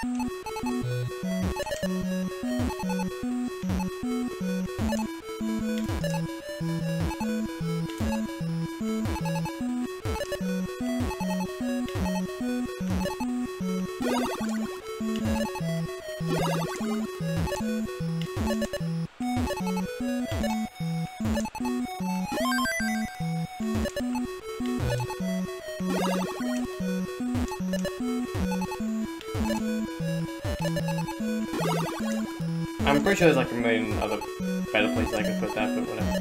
I'm pretty sure there's like a million other better places I could put that, but whatever.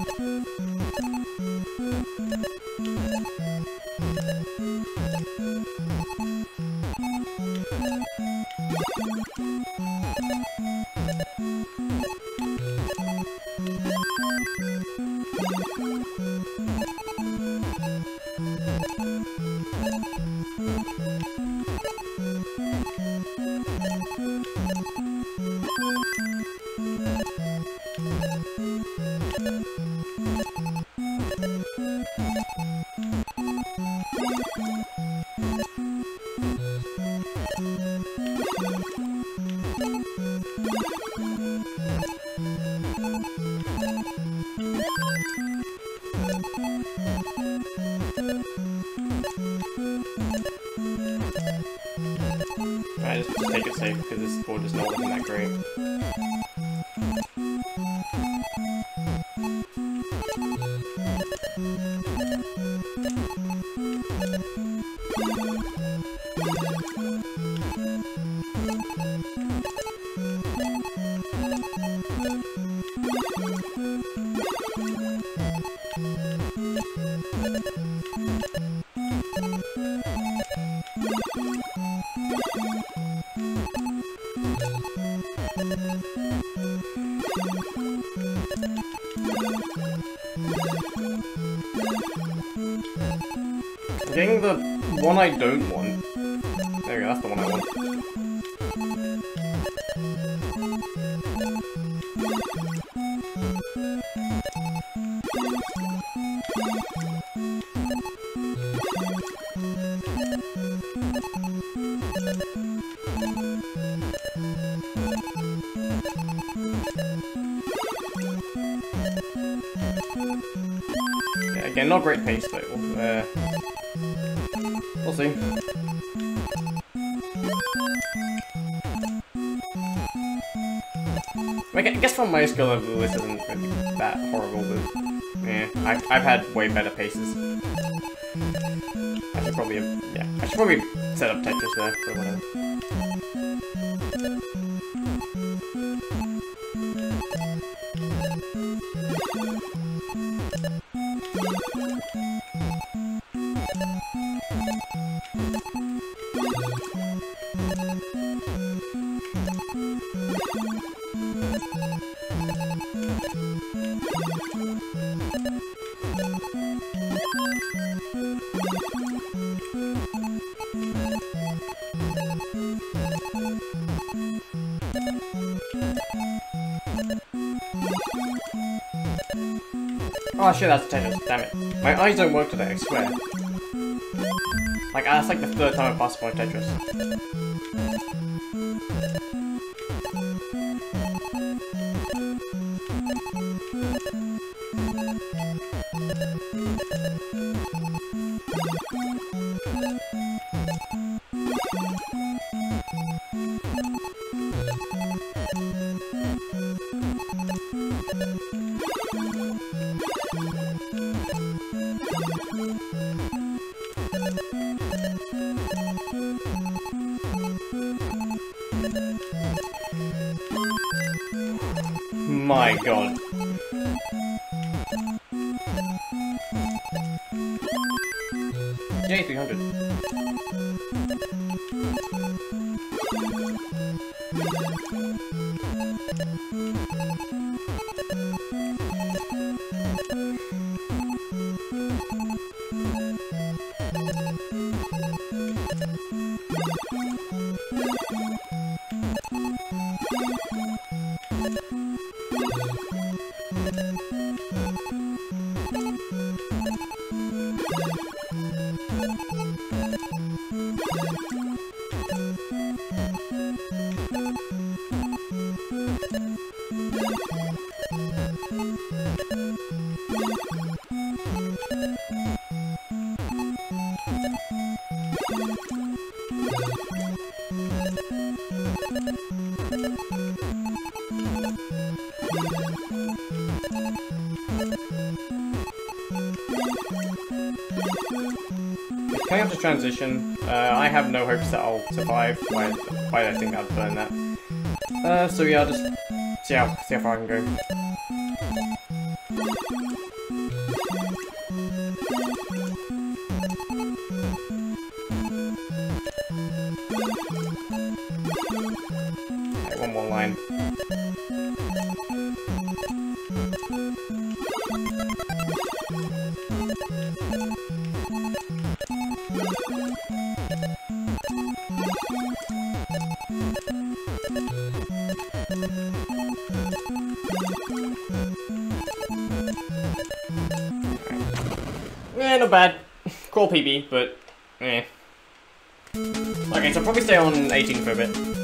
Alright, just take it safe because this board is not looking that great. I'm getting the one I don't want. There we go, that's the one I want. Yeah, again, not great pace, but we'll see. I guess from my skill level, this isn't really that horrible, but yeah, I've had way better paces. I should probably set up Tetris there, but whatever. Oh shit, that's Tetris, damn it. My eyes don't work today, I swear. Like, that's like the third time I passed by Tetris. My god. Yay, 300. Coming up to transition, I have no hopes that I'll survive. Why I think I'd burn that. So yeah, I'll just see how far I can go. Right, one more line. Not bad. Cool PB, but eh. Okay, so I'll probably stay on 18 for a bit.